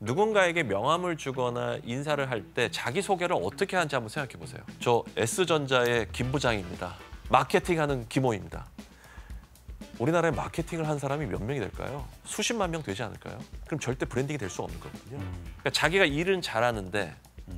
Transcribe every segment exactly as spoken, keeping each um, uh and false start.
누군가에게 명함을 주거나 인사를 할 때 자기소개를 어떻게 하는지 한번 생각해 보세요. 저 S전자의 김 부장입니다. 마케팅하는 김호입니다. 우리나라에 마케팅을 한 사람이 몇 명이 될까요? 수십만 명 되지 않을까요? 그럼 절대 브랜딩이 될 수 없는 거거든요. 그러니까 자기가 일은 잘하는데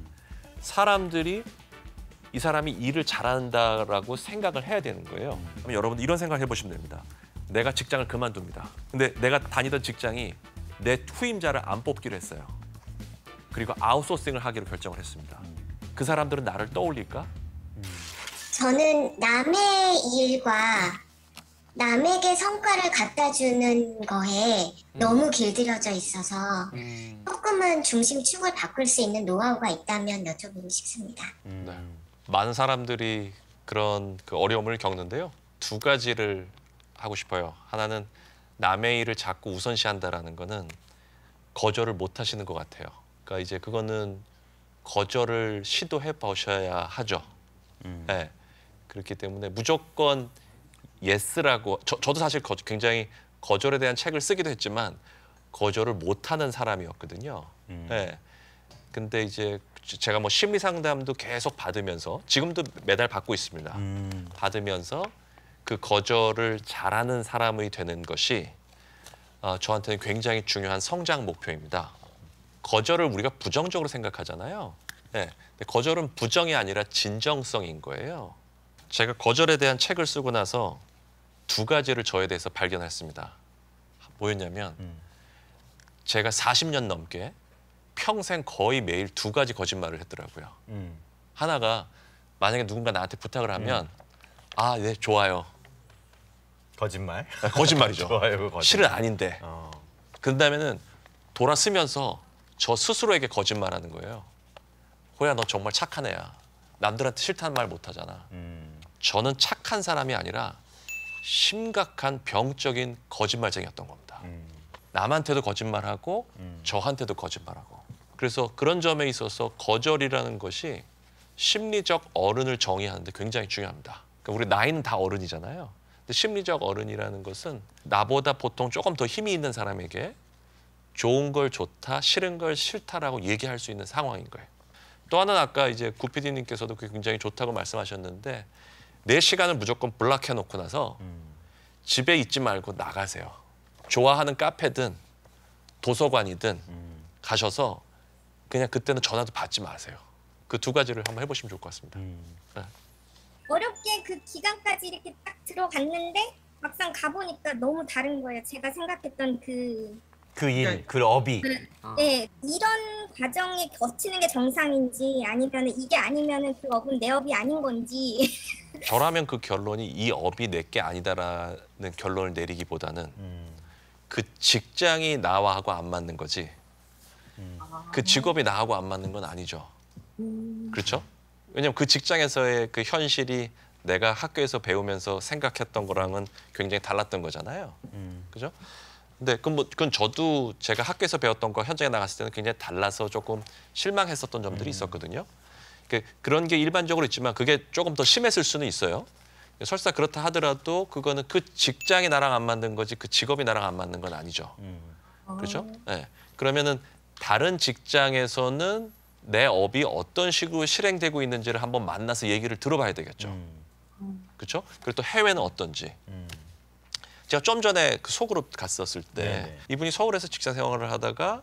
사람들이 이 사람이 일을 잘한다라고 생각을 해야 되는 거예요. 그럼 여러분 이런 생각을 해보시면 됩니다. 내가 직장을 그만둡니다. 근데 내가 다니던 직장이 내 후임자를 안 뽑기로 했어요. 그리고 아웃소싱을 하기로 결정을 했습니다. 그 사람들은 나를 떠올릴까? 저는 남의 일과 남에게 성과를 갖다 주는 거에 음. 너무 길들여져 있어서 음. 조금은 중심축을 바꿀 수 있는 노하우가 있다면 여쭤보고 싶습니다. 음. 네. 많은 사람들이 그런 그 어려움을 겪는데요. 두 가지를 하고 싶어요. 하나는 남의 일을 자꾸 우선시한다라는 거는 거절을 못 하시는 것 같아요. 그러니까 이제 그거는 거절을 시도해 보셔야 하죠. 음. 네. 그렇기 때문에 무조건 예스라고 저, 저도 사실 거, 굉장히 거절에 대한 책을 쓰기도 했지만 거절을 못하는 사람이었거든요. 음. 네. 근데 이제 제가 뭐 심리 상담도 계속 받으면서 지금도 매달 받고 있습니다. 음. 받으면서 그 거절을 잘하는 사람이 되는 것이 어, 저한테는 굉장히 중요한 성장 목표입니다. 거절을 우리가 부정적으로 생각하잖아요. 네. 근데 거절은 부정이 아니라 진정성인 거예요. 제가 거절에 대한 책을 쓰고 나서 두 가지를 저에 대해서 발견했습니다. 뭐였냐면 음. 제가 사십 년 넘게 평생 거의 매일 두 가지 거짓말을 했더라고요. 음. 하나가 만약에 누군가 나한테 부탁을 하면 음. 아, 네, 좋아요. 거짓말? 네, 거짓말이죠. 좋아요, 거짓말. 실은 아닌데. 어. 그 다음에는 돌아서면서 저 스스로에게 거짓말하는 거예요. 호야, 너 정말 착한 애야. 남들한테 싫다는 말 못하잖아. 음. 저는 착한 사람이 아니라 심각한 병적인 거짓말쟁이였던 겁니다. 음. 남한테도 거짓말하고 음. 저한테도 거짓말하고. 그래서 그런 점에 있어서 거절이라는 것이 심리적 어른을 정의하는 데 굉장히 중요합니다. 그러니까 우리 나이는 다 어른이잖아요. 근데 심리적 어른이라는 것은 나보다 보통 조금 더 힘이 있는 사람에게 좋은 걸 좋다, 싫은 걸 싫다라고 얘기할 수 있는 상황인 거예요. 또 하나는 아까 이제 구 피디님께서도 굉장히 좋다고 말씀하셨는데 내 시간을 무조건 블락해놓고 나서 음. 집에 있지 말고 나가세요. 좋아하는 카페든 도서관이든 음. 가셔서 그냥 그때는 전화도 받지 마세요. 그 두 가지를 한번 해보시면 좋을 것 같습니다. 음. 네. 어렵게 그 기간까지 이렇게 딱 들어갔는데 막상 가보니까 너무 다른 거예요. 제가 생각했던 그... 그 일, 그 업이. 네, 어. 네, 이런 과정에 거치는 게 정상인지 아니면 이게 아니면 그 업은 내 업이 아닌 건지. 저라면 그 결론이 이 업이 내게 아니다라는 결론을 내리기보다는 음. 그 직장이 나하고 안 맞는 거지 음. 그 직업이 나하고 안 맞는 건 아니죠. 음. 그렇죠? 왜냐면 그 직장에서의 그 현실이 내가 학교에서 배우면서 생각했던 거랑은 굉장히 달랐던 거잖아요. 음. 그죠? 근데 그건, 뭐, 그건 저도 제가 학교에서 배웠던 거 현장에 나갔을 때는 굉장히 달라서 조금 실망했었던 점들이 음. 있었거든요. 그런 게 일반적으로 있지만 그게 조금 더 심했을 수는 있어요. 설사 그렇다 하더라도 그거는 그 직장이 나랑 안 맞는 거지 그 직업이 나랑 안 맞는 건 아니죠. 음. 그렇죠? 네. 그러면은 다른 직장에서는 내 업이 어떤 식으로 실행되고 있는지를 한번 만나서 얘기를 들어봐야 되겠죠. 음. 그렇죠? 그리고 또 해외는 어떤지. 음. 제가 좀 전에 그 속으로 갔었을 때 네네. 이분이 서울에서 직장 생활을 하다가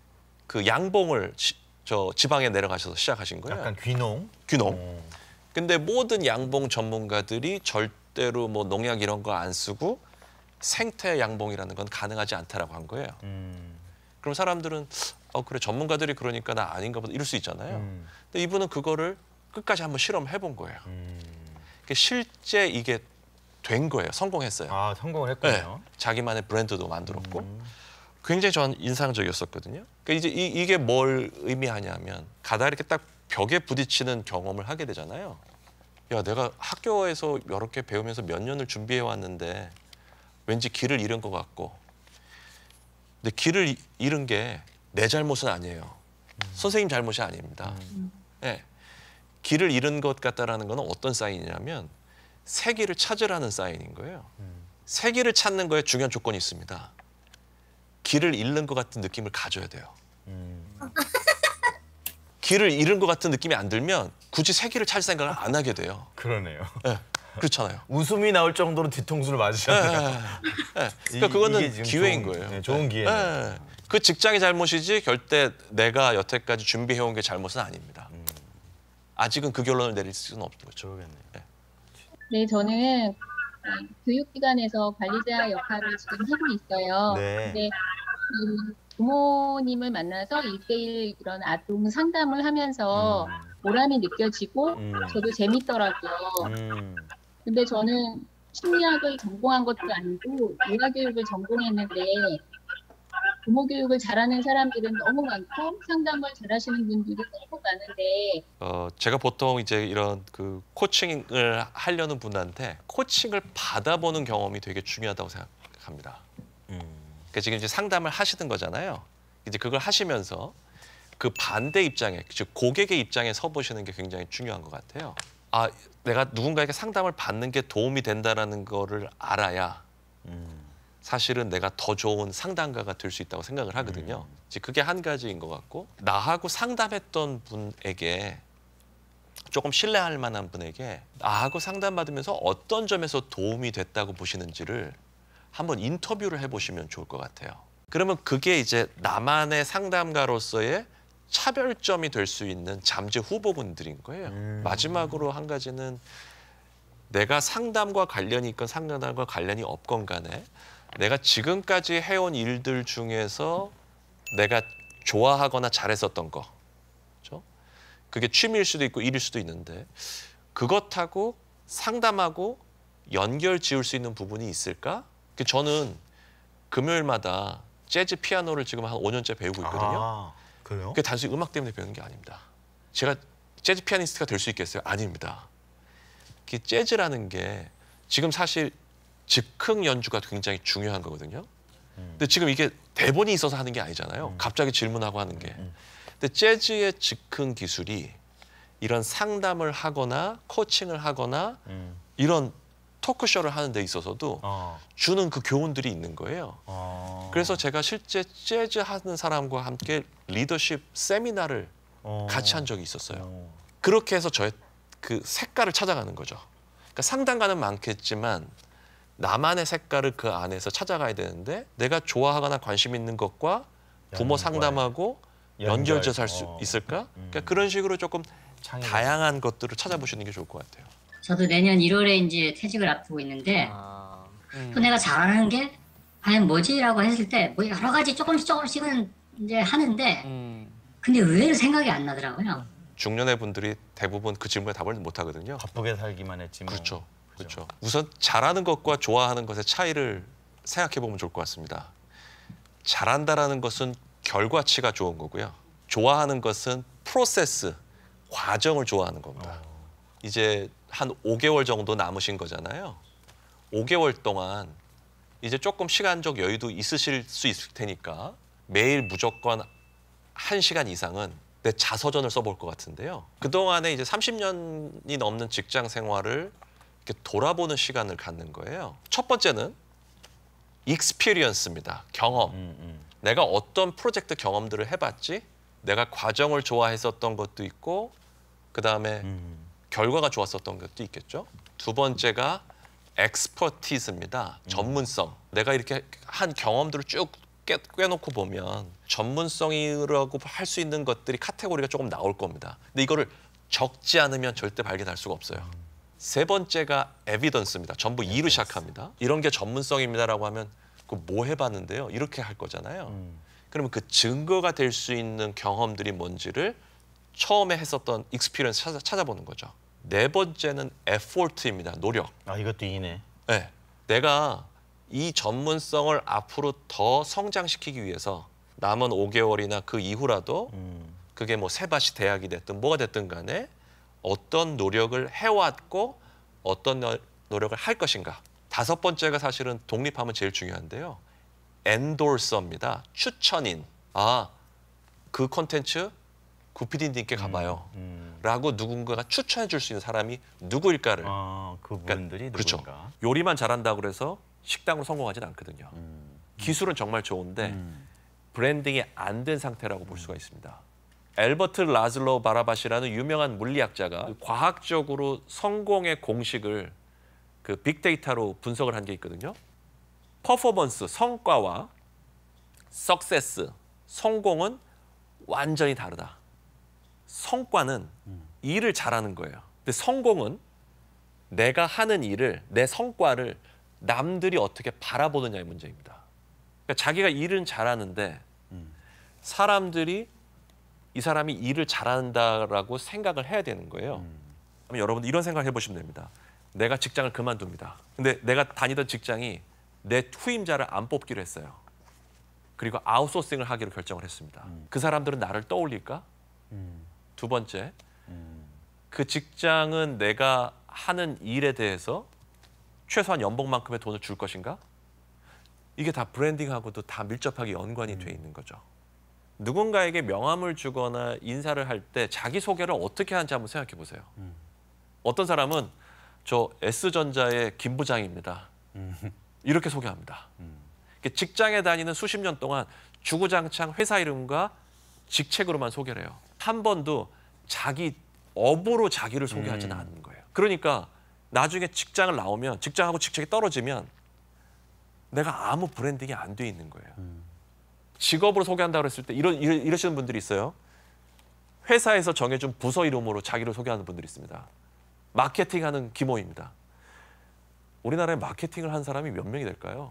그 양봉을 지, 저 지방에 내려가셔서 시작하신 거예요. 약간 귀농? 귀농. 오. 근데 모든 양봉 전문가들이 절대로 뭐 농약 이런 거 안 쓰고 생태 양봉이라는 건 가능하지 않다라고 한 거예요. 음. 그럼 사람들은 어 그래 전문가들이 그러니까 나 아닌가 보다 이럴 수 있잖아요. 음. 근데 이분은 그거를 끝까지 한번 실험해 본 거예요. 음. 실제 이게 된 거예요. 성공했어요. 아, 성공을 했군요. 네. 자기만의 브랜드도 만들었고. 음. 굉장히 전 인상적이었었거든요. 그러니까 이제 이, 이게 뭘 의미하냐면 가다 이렇게 딱 벽에 부딪히는 경험을 하게 되잖아요. 야, 내가 학교에서 이렇게 배우면서 몇 년을 준비해 왔는데 왠지 길을 잃은 것 같고. 근데 길을 잃은 게 내 잘못은 아니에요. 음. 선생님 잘못이 아닙니다. 음. 네. 길을 잃은 것 같다라는 건 어떤 사인이냐면 새 길을 찾으라는 사인인 거예요. 음. 새 길을 찾는 거에 중요한 조건이 있습니다. 길을 잃는 것 같은 느낌을 가져야 돼요. 음. 길을 잃은 것 같은 느낌이 안 들면 굳이 새 길을 찾을 생각을 안 하게 돼요. 그러네요. 네, 그렇잖아요. 웃음이 나올 정도로 뒤통수를 네, 맞으셨네요. 네, 네. 그러니까 이- 그거는 이게 지금 기회인 좋은- 거예요. 네, 좋은 기회네요. 네. 그 직장이 잘못이지 결대 내가 여태까지 준비해온 게 잘못은 아닙니다. 음. 아직은 그 결론을 내릴 수는 없는 거죠. 그러겠네요. 네, 저는 교육기관에서 관리자 역할을 지금 하고 있어요. 네. 근데 이 부모님을 만나서 일대일 이런 아동 상담을 하면서 음. 보람이 느껴지고 음. 저도 재밌더라고요. 음. 근데 저는 심리학을 전공한 것도 아니고 의학교육을 전공했는데 부모 교육을 잘하는 사람들은 너무 많고 상담을 잘하시는 분들이 너무 많은데 어, 제가 보통 이제 이런 그 코칭을 하려는 분한테 코칭을 받아보는 경험이 되게 중요하다고 생각합니다. 음. 그러니까 지금 이제 상담을 하시는 거잖아요. 이제 그걸 하시면서 그 반대 입장에, 즉 고객의 입장에 서 보시는 게 굉장히 중요한 것 같아요. 아, 내가 누군가에게 상담을 받는 게 도움이 된다라는 거를 알아야 음. 사실은 내가 더 좋은 상담가가 될 수 있다고 생각을 하거든요. 음. 이제 그게 한 가지인 것 같고, 나하고 상담했던 분에게 조금 신뢰할 만한 분에게 나하고 상담받으면서 어떤 점에서 도움이 됐다고 보시는지를 한번 인터뷰를 해보시면 좋을 것 같아요. 그러면 그게 이제 나만의 상담가로서의 차별점이 될 수 있는 잠재 후보분들인 거예요. 음. 마지막으로 한 가지는 내가 상담과 관련이 있건 상담과 관련이 없건 간에 내가 지금까지 해온 일들 중에서 내가 좋아하거나 잘했었던 거, 그렇죠? 그게 취미일 수도 있고 일일 수도 있는데 그것하고 상담하고 연결 지을 수 있는 부분이 있을까? 저는 금요일마다 재즈 피아노를 지금 한 오 년째 배우고 있거든요. 아, 그래요? 그게 단순히 음악 때문에 배우는 게 아닙니다. 제가 재즈 피아니스트가 될 수 있겠어요? 아닙니다. 그 재즈라는 게 지금 사실 즉흥 연주가 굉장히 중요한 거거든요. 근데 지금 이게 대본이 있어서 하는 게 아니잖아요. 갑자기 질문하고 하는 게. 근데 재즈의 즉흥 기술이 이런 상담을 하거나 코칭을 하거나 음. 이런 토크쇼를 하는 데 있어서도 어. 주는 그 교훈들이 있는 거예요. 어. 그래서 제가 실제 재즈 하는 사람과 함께 리더십 세미나를 어. 같이 한 적이 있었어요. 어. 그렇게 해서 저의 그 색깔을 찾아가는 거죠. 그러니까 상담가는 많겠지만 나만의 색깔을 그 안에서 찾아가야 되는데 내가 좋아하거나 관심 있는 것과 부모 연관에. 상담하고 연결. 연결돼서 할 수 어. 있을까? 음. 그러니까 그런 식으로 조금 창의. 다양한 것들을 찾아보시는 게 좋을 것 같아요. 저도 내년 일월에 이제 퇴직을 앞두고 있는데 아. 또 내가 잘하는 게 과연 뭐지라고 했을 때 뭐 여러 가지 조금씩 조금씩은 이제 하는데 근데 의외로 생각이 안 나더라고요. 중년의 분들이 대부분 그 질문에 답을 못 하거든요. 바쁘게 살기만 했지 뭐. 그렇죠. 그렇죠. 우선 잘하는 것과 좋아하는 것의 차이를 생각해 보면 좋을 것 같습니다. 잘한다라는 것은 결과치가 좋은 거고요. 좋아하는 것은 프로세스, 과정을 좋아하는 겁니다. 어. 이제 한 오 개월 정도 남으신 거잖아요. 오 개월 동안 이제 조금 시간적 여유도 있으실 수 있을 테니까 매일 무조건 한 시간 이상은 내 자서전을 써볼 것 같은데요. 그동안에 이제 삼십 년이 넘는 직장 생활을 이렇게 돌아보는 시간을 갖는 거예요. 첫 번째는 익스피리언스입니다. 경험. 음, 음. 내가 어떤 프로젝트 경험들을 해봤지? 내가 과정을 좋아했었던 것도 있고 그다음에 음. 결과가 좋았었던 것도 있겠죠. 두 번째가 엑스퍼티즈입니다. 전문성. 내가 이렇게 한 경험들을 쭉 꿰, 꿰놓고 보면 전문성이라고 할 수 있는 것들이 카테고리가 조금 나올 겁니다. 근데 이거를 적지 않으면 절대 발견할 수가 없어요. 세 번째가 에비던스입니다. 전부 이로 시작합니다. 이런 게 전문성입니다라고 하면 그 뭐 해봤는데요. 이렇게 할 거잖아요. 음. 그러면 그 증거가 될 수 있는 경험들이 뭔지를 처음에 했었던 익스피리언스 찾아, 찾아보는 거죠. 네 번째는 에포트입니다. 노력. 아, 이것도 이네. 네. 내가 이 전문성을 앞으로 더 성장시키기 위해서 남은 오 개월이나 그 이후라도 음. 그게 뭐 새밭이 대학이 됐든 뭐가 됐든 간에 어떤 노력을 해왔고 어떤 너- 노력을 할 것인가. 다섯 번째가 사실은 독립하면 제일 중요한데요. 엔돌서입니다. 추천인. 아, 그 콘텐츠 구피디님께 가봐요. 음. 라고 누군가가 추천해 줄 수 있는 사람이 누구일까를. 아, 그분들이 그렇죠. 누군가. 요리만 잘한다고 그래서 식당으로 성공하진 않거든요. 음. 기술은 정말 좋은데 음. 브랜딩이 안 된 상태라고 볼 수가 있습니다. 엘버트 라즐로 바라바시라는 유명한 물리학자가 과학적으로 성공의 공식을 그 빅데이터로 분석을 한 게 있거든요. 퍼포먼스, 성과와 석세스, 성공은 완전히 다르다. 성과는 일을 잘하는 거예요. 근데 성공은 내가 하는 일을, 내 성과를 남들이 어떻게 바라보느냐의 문제입니다. 그러니까 자기가 일은 잘하는데 사람들이 이 사람이 일을 잘한다라고 생각을 해야 되는 거예요. 그럼 여러분들 이런 생각을 해보시면 됩니다. 내가 직장을 그만둡니다. 근데 내가 다니던 직장이 내 후임자를 안 뽑기로 했어요. 그리고 아웃소싱을 하기로 결정을 했습니다. 음. 그 사람들은 나를 떠올릴까? 음. 두 번째, 음. 그 직장은 내가 하는 일에 대해서 최소한 연봉만큼의 돈을 줄 것인가? 이게 다 브랜딩하고도 다 밀접하게 연관이 음. 돼 있는 거죠. 누군가에게 명함을 주거나 인사를 할 때 자기소개를 어떻게 하는지 한번 생각해 보세요. 음. 어떤 사람은 저 S전자의 김 부장입니다. 음. 이렇게 소개합니다. 음. 직장에 다니는 수십 년 동안 주구장창 회사 이름과 직책으로만 소개를 해요. 한 번도 자기 업으로 자기를 소개하지는 음. 않는 거예요. 그러니까 나중에 직장을 나오면 직장하고 직책이 떨어지면 내가 아무 브랜딩이 안 돼 있는 거예요. 음. 직업으로 소개한다고 했을 때 이러, 이러, 이러시는 분들이 있어요. 회사에서 정해준 부서 이름으로 자기를 소개하는 분들이 있습니다. 마케팅하는 기모입니다. 우리나라에 마케팅을 한 사람이 몇 명이 될까요?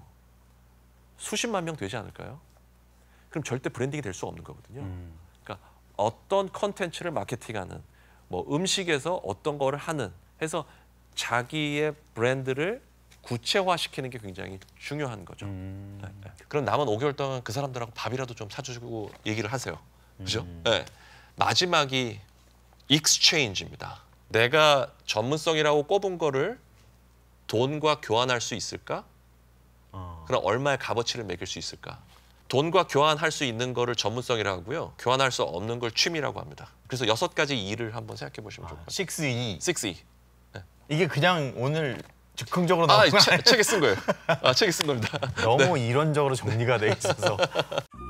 수십만 명 되지 않을까요? 그럼 절대 브랜딩이 될 수 없는 거거든요. 음. 그러니까 어떤 컨텐츠를 마케팅하는, 뭐 음식에서 어떤 거를 하는 해서 자기의 브랜드를 구체화시키는 게 굉장히 중요한 거죠. 음. 네, 네. 그럼 남은 오 개월 동안 그 사람들하고 밥이라도 좀 사주고 얘기를 하세요. 그죠? 음. 네. 마지막이 exchange입니다. 내가 전문성이라고 꼽은 거를 돈과 교환할 수 있을까? 어. 그럼 얼마의 값어치를 매길 수 있을까? 돈과 교환할 수 있는 거를 전문성이라고 하고요. 교환할 수 없는 걸 취미라고 합니다. 그래서 여섯 가지 이를 한번 생각해 보시면 좋을 것 같아요. 식스 이. 식스 이. 이게 그냥 오늘 즉흥적으로 아, 나온 거 책, 책에 쓴 거예요. 아, 책에 쓴 겁니다. 너무 이론적으로 정리가 돼 있어서